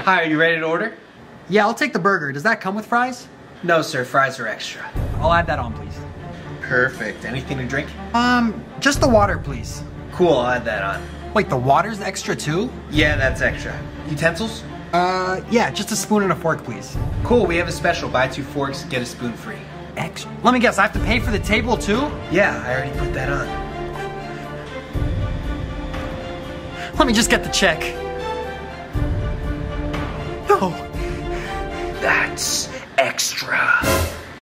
Hi, are you ready to order? Yeah, I'll take the burger. Does that come with fries? No, sir. Fries are extra. I'll add that on, please. Perfect. Anything to drink? Just the water, please. Cool, I'll add that on. Wait, the water's extra too? Yeah, that's extra. Utensils? Yeah, just a spoon and a fork, please. Cool, we have a special. Buy 2 forks, get a spoon free. Extra? Let me guess, I have to pay for the table too? Yeah, I already put that on. Let me just get the check. No. That's extra.